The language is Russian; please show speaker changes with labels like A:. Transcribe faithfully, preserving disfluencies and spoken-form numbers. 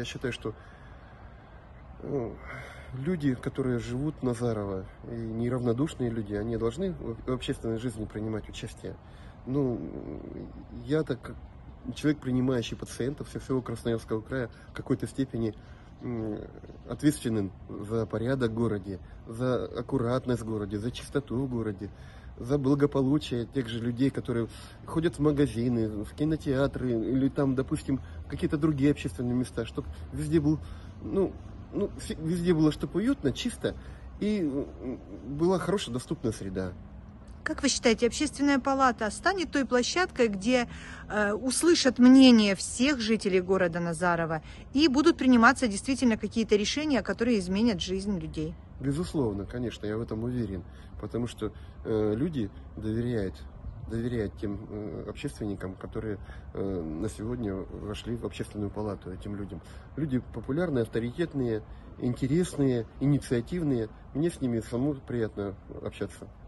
A: я считаю, что ну, люди, которые живут в Назарово, и неравнодушные люди, они должны в общественной жизни принимать участие. Ну, я так, человек, принимающий пациентов со всего Красноярского края, в какой-то степени ответственен за порядок в городе, за аккуратность в городе, за чистоту в городе, за благополучие тех же людей, которые ходят в магазины, в кинотеатры или там, допустим, какие-то другие общественные места, чтобы везде был, ну, ну, везде было, чтобы уютно, чисто и была хорошая доступная среда.
B: Как вы считаете, общественная палата станет той площадкой, где э, услышат мнение всех жителей города Назарово и будут приниматься действительно какие-то решения, которые изменят жизнь людей?
A: Безусловно, конечно, я в этом уверен, потому что э, люди доверяют, доверяют тем э, общественникам, которые э, на сегодня вошли в общественную палату, этим людям. Люди популярные, авторитетные, интересные, инициативные. Мне с ними самому приятно общаться.